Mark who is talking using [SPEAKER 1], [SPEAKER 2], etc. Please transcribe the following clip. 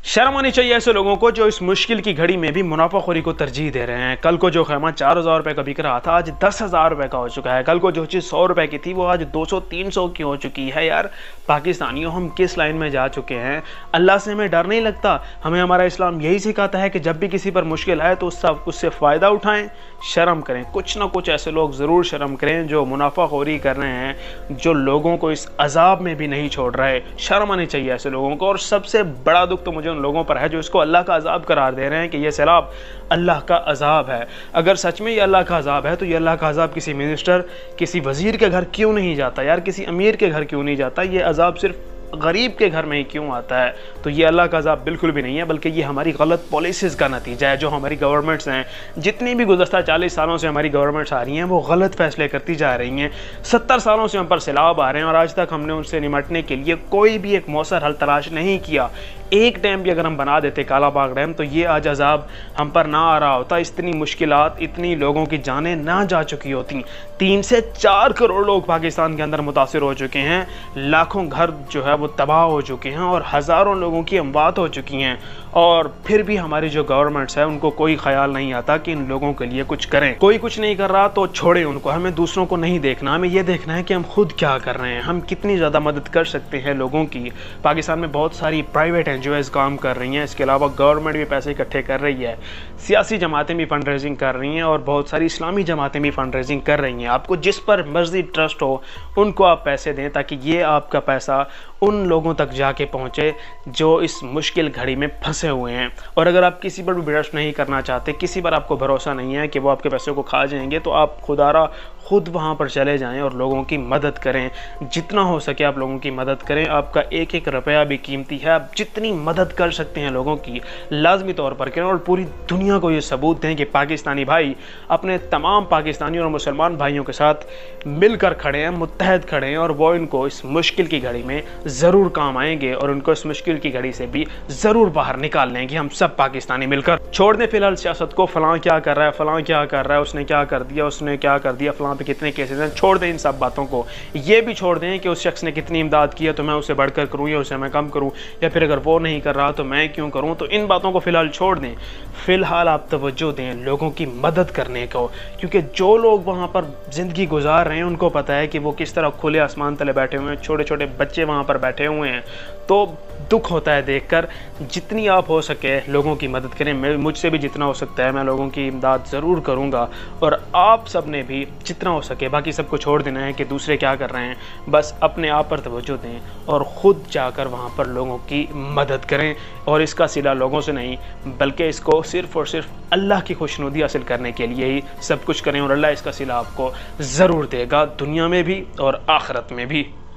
[SPEAKER 1] शर्म आनी चाहिए ऐसे लोगों को जो इस मुश्किल की घड़ी में भी मुनाफाखोरी को तरजीह दे रहे हैं। कल को जो खैमा 4,000 रुपए का बिक रहा था आज 10,000 रुपए का हो चुका है। कल को जो चीज़ 100 रुपए की थी वो आज 200-300 की हो चुकी है। यार पाकिस्तानियों, हम किस लाइन में जा चुके हैं? अल्लाह से हमें डर नहीं लगता? हमें हमारा इस्लाम यही सिखाता है कि जब भी किसी पर मुश्किल आए तो उससे फ़ायदा उठाएं। शर्म करें, कुछ ना कुछ ऐसे लोग ज़रूर शर्म करें जो मुनाफाखोरी कर रहे हैं, जो लोगों को इस अजाब में भी नहीं छोड़ रहे। शर्म आनी चाहिए ऐसे लोगों को। और सबसे बड़ा दुख तो मुझे उन लोगों पर है जो इसको अल्लाह का अजाब करार दे रहे हैं कि यह सैलाब अल्लाह का अजाब है। अगर सच में ये अल्लाह का अजाब है तो ये अल्लाह का अजाब किसी मिनिस्टर, किसी वजीर के घर क्यों नहीं जाता यार? किसी अमीर के घर क्यों नहीं जाता? ये अजाब सिर्फ गरीब के घर में ही क्यों आता है? तो ये अल्लाह का अजाब बिल्कुल भी नहीं है, बल्कि ये हमारी गलत पॉलिसीज़ का नतीजा है। जो हमारी गवर्नमेंट्स हैं, जितनी भी गुज़श्ता 40 सालों से हमारी गवर्नमेंट्स आ रही हैं, वो गलत फैसले करती जा रही हैं। 70 सालों से हम पर सैलाब आ रहे हैं और आज तक हमने उनसे निमटने के लिए कोई भी एक मौसर हल तलाश नहीं किया। एक डैम भी अगर हम बना देते, काला बाग डैम, तो ये आज अजाब हम पर ना आ रहा होता। इतनी मुश्किलात, इतनी लोगों की जानें ना जा चुकी होती। 3 से 4 करोड़ लोग पाकिस्तान के अंदर मुतासिर हो चुके हैं। लाखों घर जो है वो तबाह हो चुके हैं और हज़ारों लोगों की अमवात हो चुकी हैं। और फिर भी हमारी जो गवर्नमेंट्स है उनको कोई ख्याल नहीं आता कि इन लोगों के लिए कुछ करें। कोई कुछ नहीं कर रहा तो छोड़े उनको। हमें दूसरों को नहीं देखना, हमें ये देखना है कि हम खुद क्या कर रहे हैं, हम कितनी ज़्यादा मदद कर सकते हैं लोगों की। पाकिस्तान में बहुत सारी प्राइवेट एनजीओज़ काम कर रही हैं, इसके अलावा गवर्नमेंट भी पैसे इकट्ठे कर रही है, सियासी जमातें भी फंड रेजिंग कर रही हैं और बहुत सारी इस्लामी जमातें भी फंड रेजिंग कर रही हैं। आपको जिस पर मर्जी ट्रस्ट हो उनको आप पैसे दें ताकि ये आपका पैसा उन लोगों तक जाके पहुँचे जो इस मुश्किल घड़ी में फंसे हुए हैं। और अगर आप किसी पर भी ट्रस्ट नहीं करना चाहते, किसी पर आपको भरोसा नहीं है कि वो आपके पैसों को खा जाएंगे, तो आप खुदारा खुद वहाँ पर चले जाएं और लोगों की मदद करें। जितना हो सके आप लोगों की मदद करें। आपका एक एक रुपया भी कीमती है। आप जितनी मदद कर सकते हैं लोगों की लाजमी तौर पर करें और पूरी दुनिया को ये सबूत दें कि पाकिस्तानी भाई अपने तमाम पाकिस्तानी और मुसलमान भाइयों के साथ मिलकर खड़े हैं, मुत्तहद खड़े हैं और वो इनको इस मुश्किल की घड़ी में ज़रूर काम आएंगे और उनको इस मुश्किल की घड़ी से भी ज़रूर बाहर निकाल लेंगे। हम सब पाकिस्तानी मिलकर। छोड़ दें फिलहाल सियासत को, फलां क्या कर रहा है, फलां क्या कर रहा है, उसने क्या कर दिया, उसने क्या कर दिया, फलां पे कितने केसेस हैं। छोड़ दें इन सब बातों को। ये भी छोड़ दें कि उस शख्स ने कितनी इमदाद की है तो मैं उसे बढ़कर करूँ या उसे मैं कम करूँ, या फिर अगर वो नहीं कर रहा तो मैं क्यों करूँ। तो इन बातों को फिलहाल छोड़ दें। फिलहाल आप तवज्जो दें लोगों की मदद करने को, क्योंकि जो लोग वहाँ पर ज़िंदगी गुजार रहे हैं उनको पता है कि वो किस तरह खुले आसमान तले बैठे हुए हैं, छोटे छोटे बच्चे वहाँ पर बैठे हुए हैं। तो दुख होता है देखकर। जितनी आप हो सके लोगों की मदद करें। मुझसे भी जितना हो सकता है मैं लोगों की इमदाद ज़रूर करूँगा और आप सब ने भी जितना हो सके। बाकी सबको छोड़ देना है कि दूसरे क्या कर रहे हैं, बस अपने आप पर तवज्जो दें और ख़ुद जाकर वहाँ पर लोगों की मदद करें। और इसका सिला लोगों से नहीं, बल्कि इसको सिर्फ़ और सिर्फ अल्लाह की खुशनुदी हासिल करने के लिए ही सब कुछ करें और अल्लाह इसका सिला आपको ज़रूर देगा, दुनिया में भी और आखिरत में भी।